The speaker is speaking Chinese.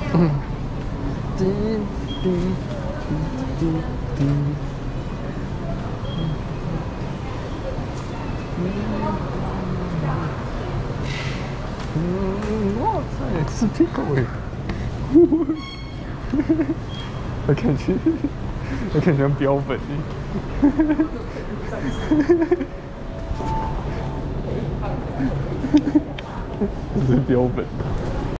滴滴滴滴。哇塞，吃屁股哎！我感觉像标本哎。这是标本。